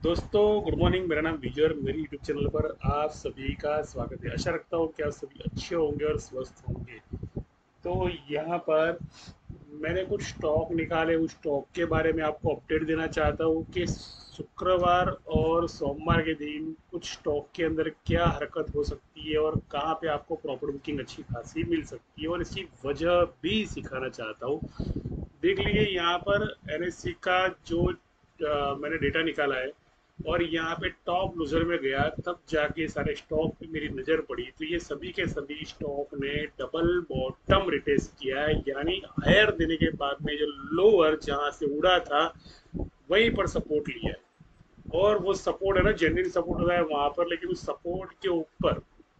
दोस्तों good morning. मेरा नाम विजय और मेरी यूट्यूब चैनल पर आप सभी का स्वागत है। आशा रखता हूँ कि आप सभी अच्छे होंगे और स्वस्थ होंगे। तो यहाँ पर मैंने कुछ स्टॉक निकाले, उस स्टॉक के बारे में आपको अपडेट देना चाहता हूँ कि शुक्रवार और सोमवार के दिन कुछ स्टॉक के अंदर क्या हरकत हो सकती है और कहाँ पे आपको प्रॉफिट बुकिंग अच्छी खासी मिल सकती है, और इसकी वजह भी सिखाना चाहता हूँ। देख लीजिए यहाँ पर एनएससी का जो मैंने डेटा निकाला है, और यहाँ पे टॉप लूजर में गया तब जाके सारे स्टॉक पे मेरी नज़र पड़ी, तो ये सभी के सभी स्टॉक ने डबल बॉटम रिटेस्ट किया है, यानी हायर देने के बाद में जो लोअर जहाँ से उड़ा था वहीं पर सपोर्ट लिया है। और वो सपोर्ट है ना, जेन्युइन सपोर्ट होता है वहां पर, लेकिन उस सपोर्ट के ऊपर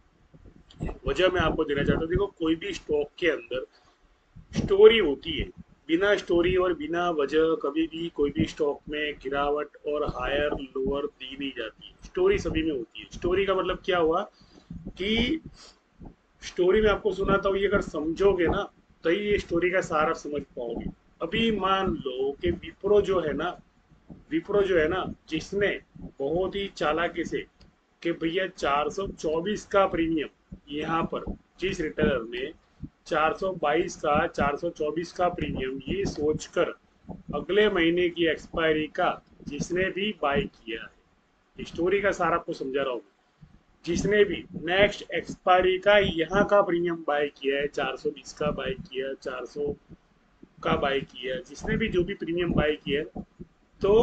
वजह मैं आपको देना चाहता हूँ। देखो, कोई भी स्टॉक के अंदर स्टोरी होती है। बिना स्टोरी और बिना वजह कभी भी कोई भी स्टॉक में गिरावट और हायर लोअर दी नहीं जाती। स्टोरी सभी में होती है। स्टोरी का मतलब क्या हुआ कि स्टोरी में आपको सुनाता हूँ, ये अगर समझोगे ना तो ये स्टोरी का सारा समझ पाओगे। अभी मान लो कि विप्रो जो है ना, जिसने बहुत ही चालाकी से कि भैया 424 का प्रीमियम यहाँ पर, जिस रिटेलर ने 422 का 424 का प्रीमियम ये सोचकर अगले महीने की एक्सपायरी का जिसने भी बाय किया है, स्टोरी का सारा आपको समझा रहा हूँ। जिसने भी नेक्स्ट एक्सपायरी का यहाँ का प्रीमियम बाय किया है, 420 का बाय किया है, 400 का बाय किया है, जिसने भी जो भी प्रीमियम बाय किया है, तो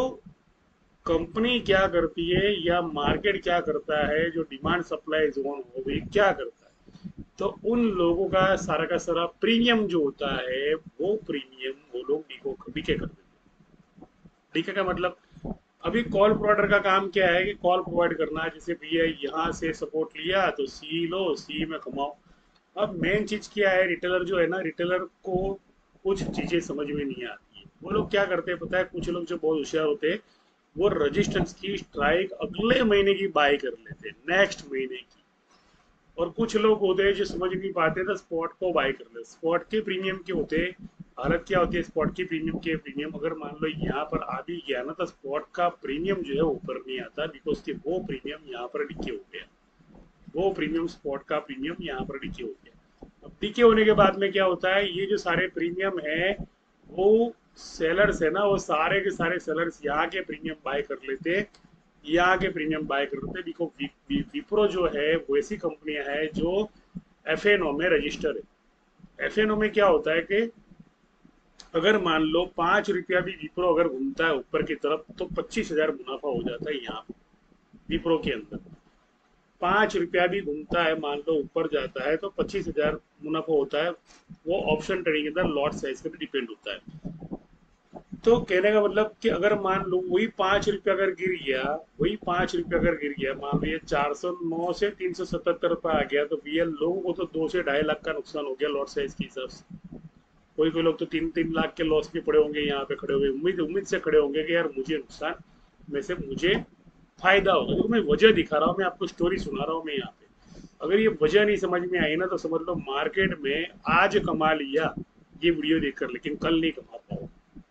कंपनी क्या करती है या मार्केट क्या करता है, जो डिमांड सप्लाई जोन हो गई क्या करता है, तो उन लोगों का सारा प्रीमियम जो होता है वो प्रीमियम वो लोग डीके कर देते हैं। डीके का मतलब, अभी कॉल प्रोवाइडर का काम क्या है कि कॉल प्रोवाइड करना है। जैसे भैया यहाँ से सपोर्ट लिया तो सी लो, सी में कमाओ। अब मेन चीज क्या है, रिटेलर जो है ना, रिटेलर को कुछ चीजें समझ में नहीं आती है। वो लोग क्या करते हैं पता है, कुछ लोग जो बहुत होशियार होते हैं, वो रजिस्टेंस की स्ट्राइक अगले महीने की बाय कर लेते हैं, नेक्स्ट महीने की। और कुछ लोग होते हैं जो समझ नहीं पाते तो स्पॉट को बाय कर ले। स्पॉट के प्रीमियम के होते हैं, हालत क्या होती है स्पॉट की प्रीमियम के, प्रीमियम अगर मान लो यहाँ पर आ भी गया ना, तो स्पॉट का प्रीमियम जो है ऊपर नहीं आता, बिकॉज कि वो प्रीमियम यहाँ पर डिके हो गया। वो प्रीमियम स्पॉट का प्रीमियम यहाँ पर डिके हो गया। अब डिके होने के बाद में क्या होता है, ये जो सारे प्रीमियम है वो सेलर्स है ना, वो सारे के सारे सेलर्स यहाँ के प्रीमियम बाय कर लेते हैं, यहाँ के प्रीमियम बाय कर लेते हैं। बिकॉज विप्रो जो है वो ऐसी कंपनियां है जो एफएनओ में रजिस्टर है। एफएनओ में क्या होता है कि अगर मान लो 5 रुपया भी विप्रो अगर घूमता है ऊपर की तरफ, तो 25,000 मुनाफा हो जाता है यहाँ पर विप्रो के अंदर। 5 रुपया भी घूमता है, मान लो ऊपर जाता है, तो 25,000 मुनाफा होता है। वो ऑप्शन ट्रेडिंग के अंदर लॉट साइज पे भी डिपेंड होता है। तो कहने का मतलब कि अगर मान लो वही 5 रुपया अगर गिर गया, वही 5 रुपया अगर गिर गया, मान लो ये 409 से 377 रुपये आ गया, तो VL लोगों को तो 2 से 2.5 लाख का नुकसान हो गया लॉट साइज के हिसाब से। कोई कोई लोग तो 3-3 लाख के लॉस भी पड़े होंगे, यहाँ पे खड़े हुए उम्मीद उम्मीद से खड़े होंगे कि यार मुझे नुकसान में से मुझे फायदा होगा। देखो, मैं वजह दिखा रहा हूँ, मैं आपको स्टोरी सुना रहा हूँ मैं यहाँ पे। अगर ये वजह नहीं समझ में आई ना, तो समझ लो मार्केट में आज कमा लिया ये वीडियो देखकर, लेकिन कल नहीं कमा पाओ।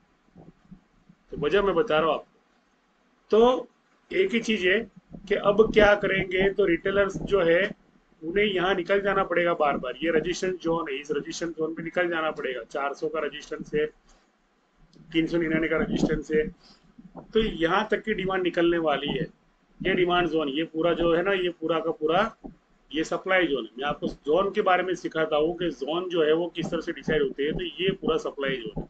तो वजह मैं बता रहा हूँ आपको। तो एक ही चीज है कि अब क्या करेंगे, तो रिटेलर्स जो है उन्हें यहाँ निकल जाना पड़ेगा बार बार। ये रजिस्ट्रेशन जोन है, इस रजिस्ट्रेशन जोन में निकल जाना पड़ेगा। 400 का रजिस्ट्रेशन है, 399 का रजिस्ट्रेशन है, तो यहाँ तक की डिमांड निकलने वाली है। ये डिमांड जोन, ये पूरा जो है ना, ये पूरा का पूरा ये सप्लाई जोन है। मैं आपको जोन के बारे में सिखाता हूँ कि जोन जो है वो किस तरह से डिसाइड होते हैं। तो ये पूरा सप्लाई जोन है।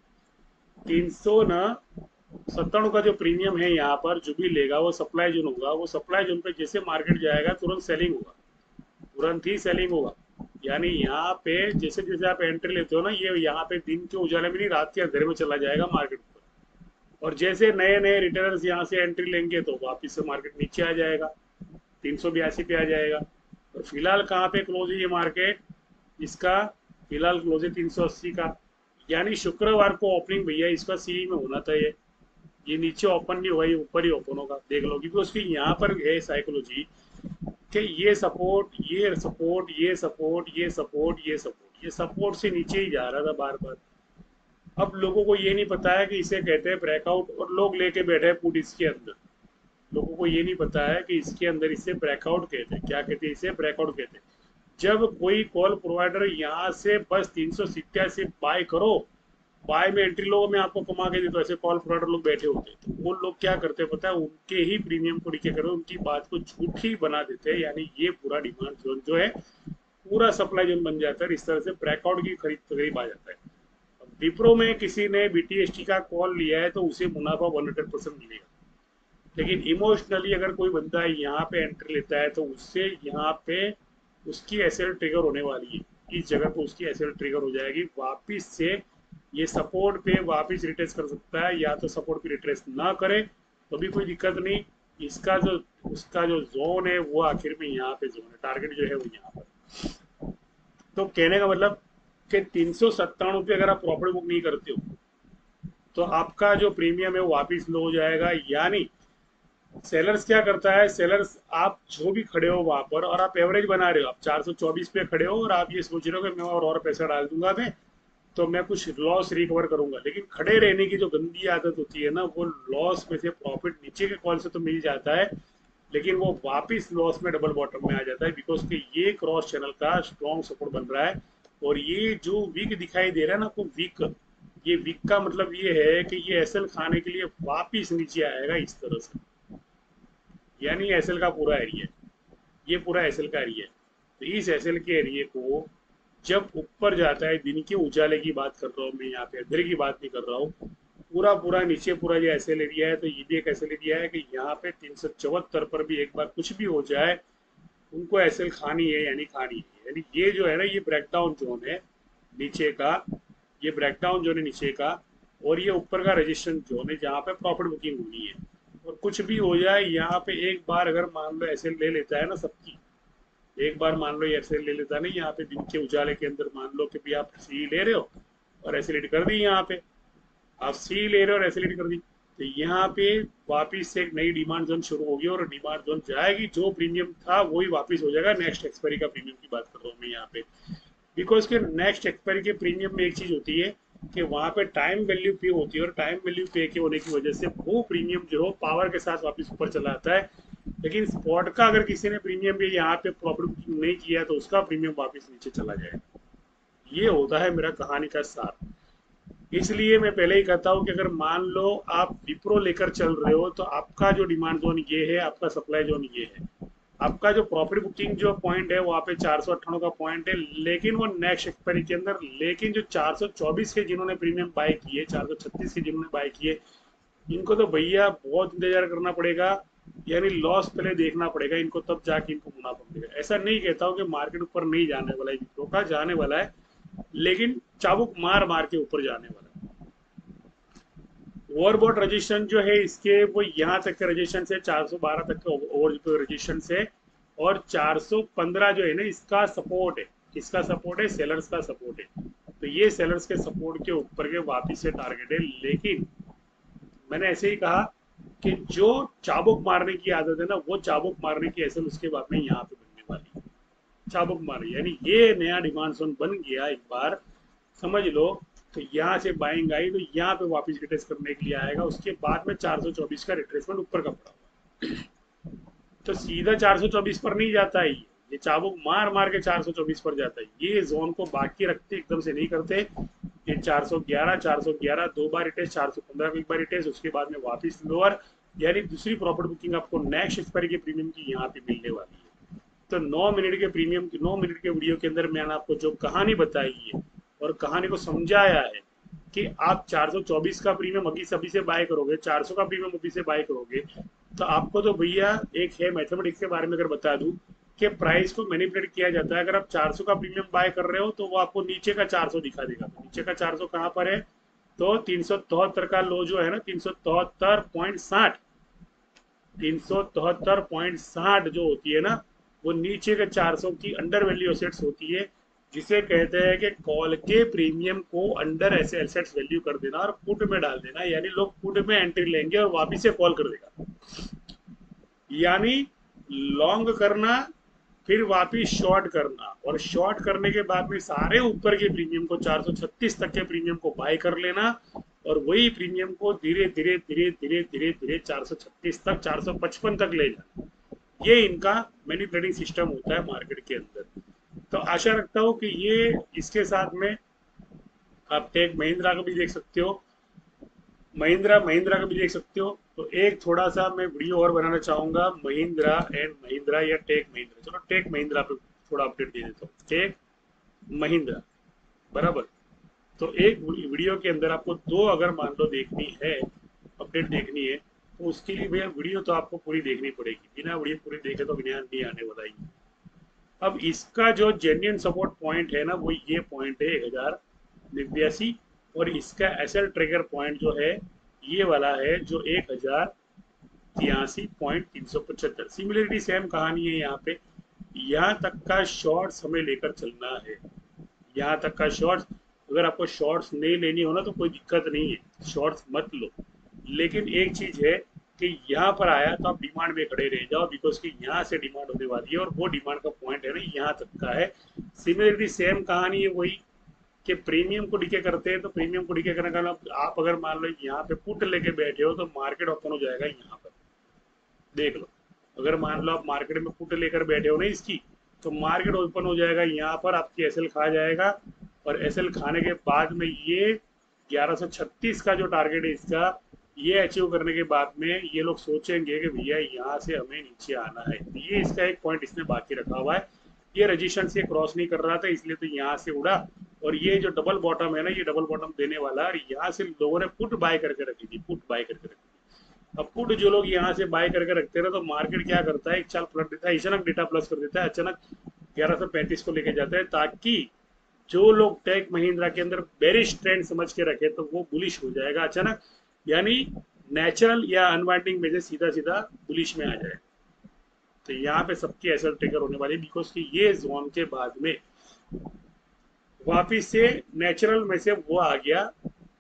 397 का जो प्रीमियम है यहाँ पर, जो भी लेगा वो सप्लाई जोन होगा। वो सप्लाई जोन पे जैसे मार्केट जाएगा तुरंत सेलिंग होगा, तुरंत ही सेलिंग होगा। यानी यहाँ पे जैसे जैसे आप एंट्री लेते हो ना, ये यहाँ पे दिन के उजाले में नहीं, रात के अंधेरे में चला जाएगा मार्केट पर। और जैसे नए नए रिटेलर्स यहाँ से एंट्री लेंगे तो वापिस से मार्केट नीचे आ जाएगा, 382 पे आ जाएगा। और फिलहाल कहाँ पे क्लोज है ये मार्केट, इसका फिलहाल क्लोज है 380 का। यानी शुक्रवार को ओपनिंग भैया इसका सी में होना था। ये नीचे ओपन नहीं हुआ, ये ऊपर ही ओपन होगा, देख लो। क्योंकि उसकी यहाँ पर है साइकोलॉजी कि ये सपोर्ट, ये सपोर्ट, ये सपोर्ट, ये सपोर्ट, ये सपोर्ट, ये सपोर्ट से नीचे ही जा रहा था बार बार। अब लोगों को ये नहीं पता है कि इसे कहते हैं ब्रेकआउट, और लोग लेके बैठे हैं पुट इसके अंदर। लोगों को ये नहीं पता है कि इसके अंदर इसे ब्रेकआउट कहते हैं। क्या कहते हैं? इसे ब्रेकआउट कहते हैं। जब कोई कॉल प्रोवाइडर यहाँ से बस 387 बाय करो, बाय में एंट्री लो, मैं आपको कमा के देता हूँ, ऐसे कॉल प्रोवाइडर लोग बैठे होते हैं। तो वो लोग क्या करते हैं पता है? उनके ही प्रीमियम को नीचे करो, उनकी बात को झूठी बना देते हैं। यानी ये पूरा डिमांड जोन जो है पूरा सप्लाई जोन बन जाता है। इस तरह से ब्रेकआउट की खरीद करीब आ जाता है। विप्रो में किसी ने बीटीएसटी का कॉल लिया है तो उसे मुनाफा 100% मिलेगा। लेकिन इमोशनली अगर कोई बंदा यहाँ पे एंट्री लेता है तो उससे यहाँ पे उसकी एसएल ट्रिगर होने वाली है। इस जगह पे उसकी एसएल ट्रिगर हो जाएगी, वापिस से ये सपोर्ट पे वापिस रिट्रेस कर सकता है, या तो सपोर्ट पे रिट्रेस ना करे तो भी कोई दिक्कत नहीं। इसका जो उसका जो जोन है वो आखिर में यहाँ पे जोन है, टारगेट जो है वो यहाँ पर। तो कहने का मतलब कि 397 पे अगर आप प्रॉफिट बुक नहीं करते हो तो आपका जो प्रीमियम है वो वापिस लो हो जाएगा। यानी सेलर्स क्या करता है? सेलर्स, आप जो भी खड़े हो वहां पर और आप एवरेज बना रहे हो, आप 424 पे खड़े हो और आप ये सोच रहे हो कि मैं और पैसा डाल दूंगा मैं तो मैं कुछ लॉस रिकवर करूंगा। लेकिन खड़े रहने की जो गंदी आदत होती है ना, वो लॉस में से प्रॉफिट नीचे के कॉल से तो मिल जाता है, लेकिन वो वापिस लॉस में डबल बॉटम में आ जाता है। बिकॉज कि ये क्रॉस चैनल का स्ट्रॉन्ग सपोर्ट बन रहा है और ये जो वीक दिखाई दे रहा है ना आपको, वीक, ये वीक का मतलब ये है कि ये एसएल खाने के लिए वापिस नीचे आएगा इस तरह से। यानी एसएल का पूरा एरिया, ये पूरा एसएल का एरिया है। तो इस एसएल के एरिया को जब ऊपर जाता है, दिन के उजाले की बात कर रहा हूँ मैं, यहाँ पे अंधेरे की बात नहीं कर रहा हूँ, पूरा पूरा नीचे पूरा ये एसएल एरिया है। तो ये भी एक एसएल एरिया है कि यहाँ पे 374 पर भी एक बार कुछ भी हो जाए उनको एसएल खानी है, यानी खानी है। यानी ये जो है ना, ये ब्रेकडाउन जोन है नीचे का, ये ब्रेकडाउन जोन है नीचे का, और ये ऊपर का रजिस्ट्रेशन जोन है जहाँ पे प्रॉफिट बुकिंग होनी है। और कुछ भी हो जाए यहाँ पे, एक बार अगर मान लो एसएल ले लेता है ना सबकी, एक बार मान लो ये एसएल ले लेता है ना यहाँ पे दिन के उजाले के अंदर, मान लो कि भी आप सी ले रहे हो और एसएलिटी कर दी, यहाँ पे आप सी ले रहे हो और एसएलिटी कर दी, तो यहाँ पे वापिस से एक नई डिमांड जोन शुरू होगी और डिमांड जोन जाएगी, जो प्रीमियम था वही वापिस हो जाएगा। नेक्स्ट एक्सपायरी का प्रीमियम की बात कर रहा हूँ मैं यहाँ पे। बिकॉज के नेक्स्ट एक्सपायरी के प्रीमियम में एक चीज होती है कि वहां पे टाइम वैल्यू पे होती है, और टाइम वैल्यू पे के होने की वजह से वो प्रीमियम जो हो पावर के साथ वापस ऊपर चला आता है। लेकिन स्पॉट का अगर किसी ने प्रीमियम पे यहाँ पे प्रॉफिट बुकिंग नहीं किया तो उसका प्रीमियम वापस नीचे चला जाएगा। ये होता है मेरा कहानी का सार। इसलिए मैं पहले ही कहता हूँ कि अगर मान लो आप विप्रो लेकर चल रहे हो तो आपका जो डिमांड जोन ये है, आपका सप्लाई जोन ये है, आपका जो प्रॉफिट बुकिंग जो पॉइंट है वहाँ पे 498 का पॉइंट है, लेकिन वो नेक्स्ट एक्सपायरी के अंदर। लेकिन जो 424 के जिन्होंने प्रीमियम बाय किए, 436 के जिन्होंने बाय किए, इनको तो भैया बहुत इंतजार करना पड़ेगा। यानी लॉस पहले देखना पड़ेगा इनको, तब जाके इनको मुनाफा मिलेगा। ऐसा नहीं कहता हूँ कि मार्केट ऊपर नहीं जाने वाला है, विप्रो का जाने वाला है, लेकिन चाबुक मार मार के ऊपर जाने वाला है। ओवरबॉट रजिस्ट्रेशन जो है इसके, वो यहाँ तक के रजिस्ट्रेशन से 412 तक के ओवर रजिस्ट्रेशन से, और 415 जो है ना इसका सपोर्ट है, इसका सपोर्ट है, सेलर्स का सपोर्ट है। तो ये सेलर्स के सपोर्ट के ऊपर के वापिस से टारगेट है। लेकिन मैंने ऐसे ही कहा कि जो चाबुक मारने की आदत है ना, वो चाबुक मारने की ऐसे उसके बाद में यहाँ पे बनने वाली है। चाबुक मारने यानी ये नया डिमांड जोन बन गया एक बार, समझ लो। तो यहाँ से बाइंग आई तो यहाँ पे वापस रिट्रेस करने के लिए आएगा, उसके बाद में 424 का रिट्रेसमेंट ऊपर का पड़ा हुआ, तो सीधा 424 पर नहीं जाता है। ये चाबुक मार मार के 424 पर जाता है। ये जोन को बाकी रखते एकदम से नहीं करते। ये 411 411 दो बार रिटेस्ट, 415 को एक बार रिटेस्ट, उसके बाद में वापस लोअर। यानी दूसरी प्रॉफिट बुकिंग आपको नेक्स्ट एक्सपायरी के प्रीमियम की यहाँ पे मिलने वाली है। तो 9 मिनट के प्रीमियम की 9 मिनट के वीडियो के अंदर मैंने आपको जो कहानी बताई है और कहानी को समझाया है कि आप 424 का प्रीमियम अभी सभी से बाय करोगे, 400 का प्रीमियम अभी से बाय करोगे, तो आपको तो भैया एक है मैथमेटिक्स के बारे में अगर बता दूं कि प्राइस को मैनिपुलेट किया जाता है। अगर आप 400 का प्रीमियम बाय कर रहे हो तो वो आपको नीचे का 400 दिखा देगा। तो नीचे का 400 कहाँ पर है? तो 373 का लो जो है ना, 373.60, 373.60 जो होती है ना, वो नीचे के 400 की अंडर वैल्यू एसेट्स होती है, जिसे कहते हैं कि कॉल के प्रीमियम को अंडर ऐसे एसेट्स वैल्यू कर देना और पुट में डाल देना। यानी लोग पुट में एंट्री लेंगे और वापिस से कॉल कर देगा। यानी लॉन्ग करना, फिर वापिस शॉर्ट करना, और शॉर्ट करने के बाद में सारे ऊपर के प्रीमियम को 436 तक के प्रीमियम को बाय कर लेना, और वही प्रीमियम को धीरे धीरे धीरे धीरे धीरे धीरे 436 तक 455 तक ले जाना, ये इनका मैनिपुलेटिंग सिस्टम होता है मार्केट के अंदर। तो आशा रखता हूँ कि ये इसके साथ में आप टेक महिंद्रा का भी देख सकते हो, महिंद्रा महिंद्रा का भी देख सकते हो। तो एक थोड़ा सा मैं वीडियो और बनाना चाहूंगा महिंद्रा एंड महिंद्रा या टेक महिंद्रा, चलो टेक महिंद्रा पे थोड़ा अपडेट दे देता हूँ। टेक महिंद्रा बराबर। तो एक वीडियो के अंदर आपको दो अगर मान लो देखनी है, अपडेट देखनी है, तो उसके लिए भैया वीडियो तो आपको पूरी देखनी पड़ेगी, बिना वीडियो पूरी देखे तो ज्ञान नहीं आने वाला ही। अब इसका जो जेन्युइन सपोर्ट पॉइंट है ना, वो ये पॉइंट है 1089, और इसका एसएल ट्रिगर पॉइंट जो है ये वाला है जो 1083.375। सिमिलरिटी सेम कहानी है यहाँ पे। यहाँ तक का शॉर्ट्स हमें लेकर चलना है, यहाँ तक का शॉर्ट्स। अगर आपको शॉर्ट्स नहीं लेनी हो ना तो कोई दिक्कत नहीं है, शॉर्ट्स मत लो। लेकिन एक चीज है कि यहाँ पर आया तो आप डिमांड में खड़े रह जाओ, बिकॉज कि यहाँ से डिमांड होने वाली है और वो डिमांड का पॉइंट है ना यहाँ तक का है। सिमिलरली सेम कहानी है वही कि प्रीमियम को डीके करते हैं, तो प्रीमियम को डीके करने का आप अगर मान लो यहाँ पे पुट लेके बैठे हो तो मार्केट ओपन हो जाएगा यहाँ पर, देख लो। अगर मान लो आप मार्केट में पुट लेकर बैठे हो ना इसकी, तो मार्केट ओपन हो जाएगा यहाँ पर, आपकी एसएल खा जाएगा, और एसएल खाने के बाद में ये 1136 का जो टारगेट है इसका, ये अचीव करने के बाद में ये लोग सोचेंगे कि भैया यहाँ से हमें नीचे आना है। तो ये इसका एक पॉइंट इसने बाकी रखा हुआ है, ये रजिस्टेंस से क्रॉस नहीं कर रहा था इसलिए तो यहाँ से उड़ा। और ये जो डबल बॉटम है ना, ये डबल बॉटम देने वाला, और यहाँ से लोगों ने पुट बाय करके रखी थी, पुट बाय करके रखी थी। अब पुट जो लोग यहाँ से बाय करके रखते हैं तो मार्केट क्या करता है, एक चाल पलट देता है, अचानक डेटा प्लस कर देता है, अचानक 1135 को लेके जाता है, ताकि जो लोग टेक महिंद्रा के अंदर बेरिश ट्रेंड समझ के रखे तो वो बुलिश हो जाएगा अचानक, यानी नेचुरल या अनवाइंडिंग में से सीधा सीधा बुलिश में आ जाए। तो यहाँ पे सबकी एसएल ट्रिगर होने वाली, बिकॉज कि ये जोन के बाद में वापिस से नेचुरल में से वो आ गया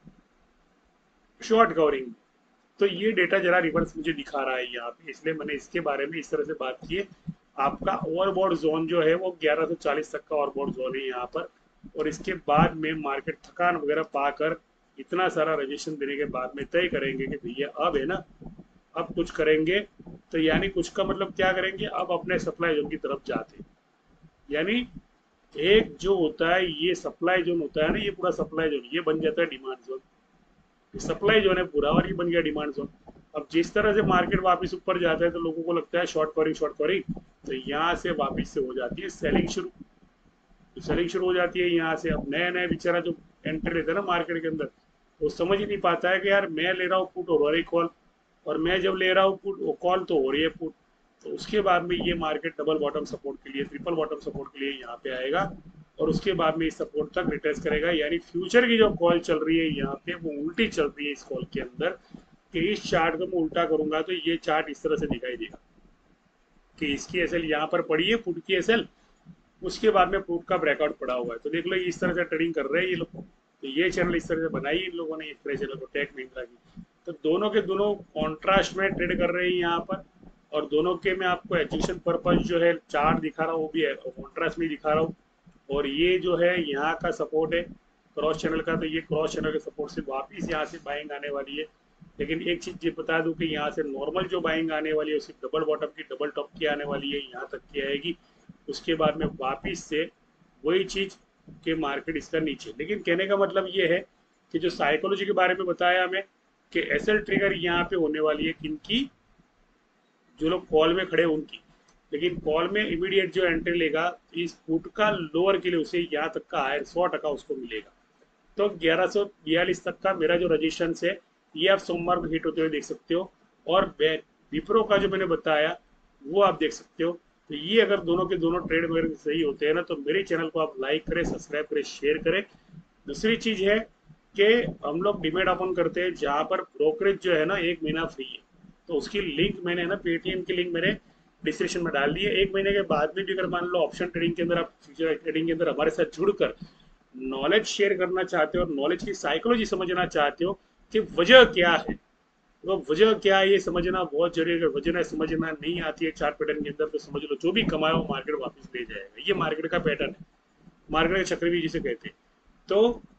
शॉर्ट कवरिंग। तो ये डेटा जरा रिवर्स मुझे दिखा रहा है यहाँ पे, इसलिए मैंने इसके बारे में इस तरह से बात की है। आपका ओवरबॉट जोन जो है वो 1140 तक का ओवरबॉट जोन है यहाँ पर, और इसके बाद में मार्केट थकान वगैरह पाकर इतना सारा रजिस्ट्रेशन देने के बाद में तय करेंगे कि भैया अब है ना, अब कुछ करेंगे। तो यानी कुछ का मतलब क्या करेंगे, अब अपने सप्लाई जोन की तरफ जाते, यानी एक जो होता है ये सप्लाई जोन होता है ना, ये पूरा सप्लाई जोन ये बन जाता है डिमांड जोन। सप्लाई जोन है पूरा और ये बन गया डिमांड जोन। अब जिस तरह से मार्केट वापस ऊपर जाता है तो लोगों को लगता है शॉर्ट कवरिंग शॉर्ट कवरिंग, तो यहाँ से वापस से हो जाती है सेलिंग शुरू, तो सेलिंग शुरू हो जाती है यहाँ से। अब नया नया बेचारा जो एंट्री लेता है ना मार्केट के अंदर, वो समझ ही नहीं पाता है कि यार मैं ले रहा हूँ पुट और हो रही कॉल, और मैं जब ले रहा हूँ पुट वो कॉल तो हो रही है पुट। तो उसके बाद में ये मार्केट डबल बॉटम सपोर्ट के लिए, ट्रिपल बॉटम सपोर्ट के लिए यहाँ पे आएगा, और उसके बाद में इस सपोर्ट तक रिटेस्ट करेगा। यानी फ्यूचर की जो कॉल चल रही है यहाँ पे वो उल्टी चल रही है इस कॉल के अंदर, कि इस चार्ट को मैं उल्टा करूंगा तो ये चार्ट इस तरह से दिखाई देगा कि इसकी एसएल यहाँ पर पड़ी है, पुट की एसएल, उसके बाद में पुट का ब्रेकआउट पड़ा हुआ है। तो देख लो इस तरह से ट्रेडिंग कर रहे हैं ये लोग। तो ये चैनल इस तरह से बनाई इन लोगों ने, इस तरह चैनल को टेक महिंद्रा की। तो दोनों के दोनों कॉन्ट्रास्ट में ट्रेड कर रहे हैं यहाँ पर, और दोनों के मैं आपको एजुकेशन पर्पज जो है चार्ट दिखा रहा हूँ वो भी कॉन्ट्रास्ट में दिखा रहा हूँ। और ये जो है यहाँ का सपोर्ट है क्रॉस चैनल का, तो ये क्रॉस चैनल के सपोर्ट से वापिस यहाँ से बाइंग आने वाली है। लेकिन एक चीज ये बता दूं कि यहाँ से नॉर्मल जो बाइंग आने वाली है सिर्फ डबल बॉटम की डबल टॉप की आने वाली है, यहाँ तक की आएगी। उसके बाद में वापिस से वही चीज के मार्केट इसका नीचे। लेकिन कहने का मतलब ये है कि जो साइकोलॉजी के बारे में बताया हमें कि एसएल ट्रिगर यहाँ पे होने वाली है किनकी, जो लोग कॉल में खड़े उनकी। लेकिन कॉल में इमीडिएट जो एंट्री लेगा इस पुट का लोअर के लिए उसे यहाँ तक का हायर 100% उसको मिलेगा। तो 1142 तक का मेरा जो रजिस्टेंस है ये आप सोमवार को हिट होते हुए देख सकते हो। और विप्रो का जो मैंने बताया वो आप देख सकते हो। तो ये अगर दोनों के दोनों ट्रेड वगैरह सही होते हैं ना, तो मेरे चैनल को आप लाइक करें, सब्सक्राइब करें, शेयर करें। दूसरी चीज है कि हम लोग डिमेट ओपन करते हैं जहाँ पर ब्रोकरेज जो है ना 1 महीना फ्री है। तो उसकी लिंक मैंने ना पेटीएम की लिंक मैंने डिस्क्रिप्शन में डाल दी है। 1 महीने के बाद में भी अगर मान लो ऑप्शन ट्रेडिंग के अंदर आप फ्यूचर ट्रेडिंग के अंदर हमारे साथ जुड़कर नॉलेज शेयर करना चाहते हो और नॉलेज की साइकोलॉजी समझना चाहते हो कि वजह क्या है, तो वजह क्या है ये समझना बहुत जरूरी है। अगर वजह समझना नहीं आती है चार्ट पैटर्न के अंदर तो समझ लो जो भी कमाया वो मार्केट वापस ले जाएगा। ये मार्केट का पैटर्न है, मार्केट का चक्रव्यूह जिसे कहते हैं। तो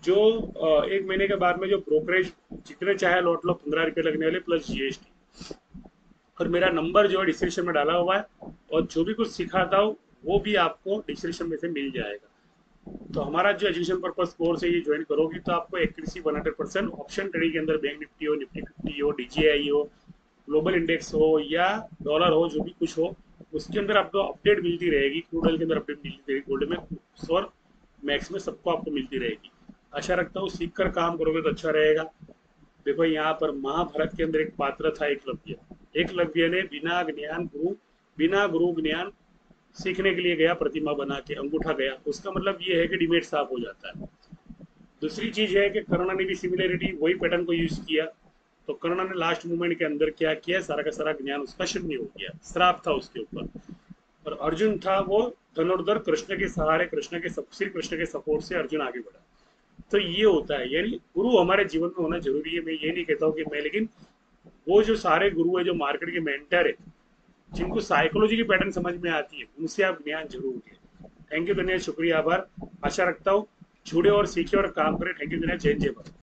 जो 1 महीने के बाद में जो ब्रोकरेज जितने चाहे लौट लो, 15 रुपये लगने वाले प्लस जीएसटी। और मेरा नंबर जो है डिस्क्रिप्शन में डाला हुआ है, और जो भी कुछ सिखाता हूँ वो भी आपको डिस्क्रिप्शन में से मिल जाएगा। तो हमारा जो एजुकेशन पर्पस कोर्स है, ये ज्वाइन करोगी तो आपको एक्यूरेसी 100% ऑप्शन ट्रेडिंग के अंदर, बैंक निफ्टी हो, निफ्टी 50 हो, डीजीआई हो, ग्लोबल इंडेक्स हो या डॉलर हो, जो भी कुछ हो, उसके अंदर आपको अपडेट मिलती रहेगी। क्रूड ऑयल के अंदर अपडेट मिलती रहेगी, गोल्ड में, और मैक्स में सबको आपको मिलती रहेगी। आशा रखता हूँ सीख कर काम करोगे तो अच्छा रहेगा। देखो यहाँ पर महाभारत के अंदर एक पात्र था, एकलव्य। एकलव्य ने बिना गुरु ज्ञान सीखने के लिए गया, प्रतिमा बना के अंगूठा गया। उसका मतलब ये है कि डिमेट साफ हो जाता है। दूसरी चीज है कि कर्ण ने भी सिमिलरिटी वही पैटर्न को यूज किया। तो कर्ण ने लास्ट मोमेंट के अंदर क्या किया, सारा का सारा ज्ञान उसका शून्य हो गया, श्राप था उसके ऊपर। और अर्जुन था वो धनुर्धर, कृष्ण के सहारे, कृष्ण के श्री कृष्ण के सपोर्ट से अर्जुन आगे बढ़ा। तो ये होता है, यानी गुरु हमारे जीवन में होना जरूरी है। मैं ये नहीं कहता हूँ कि मैं, लेकिन वो जो सारे गुरु है, जो मार्केट के मेंटर है, जिनको साइकोलॉजी की पैटर्न समझ में आती है, उनसे आप ज्ञान जरूर लें। थैंक यू धन्यवाद, शुक्रिया, आभार। आशा रखता हूँ जुड़े और सीखे और काम करें। थैंक यू धन्यवाद, जय जय भारत।